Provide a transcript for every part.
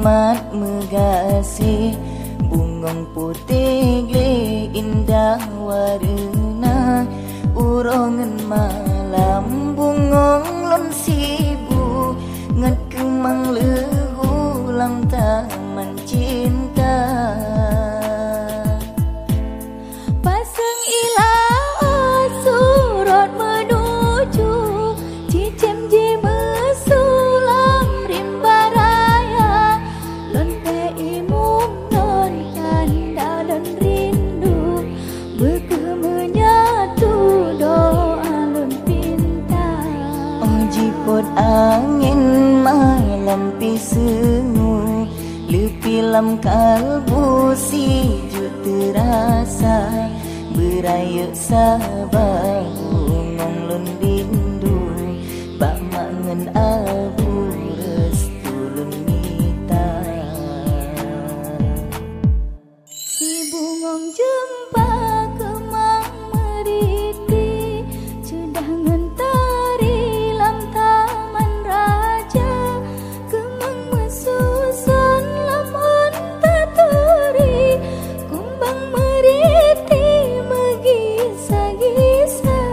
rahmat megasih bungong putih gle indah warna urongan malam bungong lon sibu ngat kemang lehulang taman cinta pasang ilah surut menuju cicem je mesulam rimba raya lon peimum lon kanda lon rindu beke menyatu doa lon pinta jipot angin malam pisengu lepilam kalbu si terasa beraya sabah bungong lon rindu bak mangen abu restu lon mita si bungong jempa kemang meriti cedangan tari lam taman raja kemang mesusun lamun taturi kumbang meriti megisa-gisa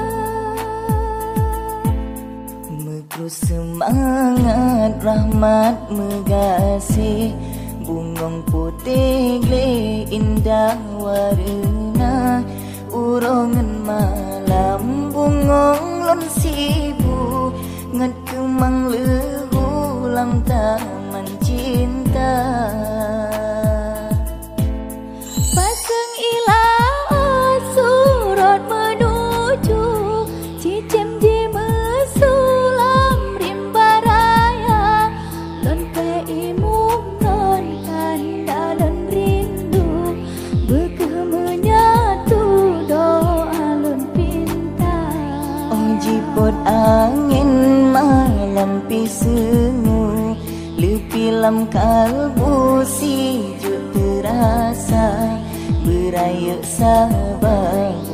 meku semangat rahmat megasih bungong putih gle indah warna urongan malam bungong lon sibu ngat kemang lehulang taman cinta pasang ilah surut menuju cicem je mesulam rimba raya lon peimum lon kanda lon rindu beke menyatu doa lon pinta jipot angin malam pisengu lepilam kalbu si terasa beraya sabah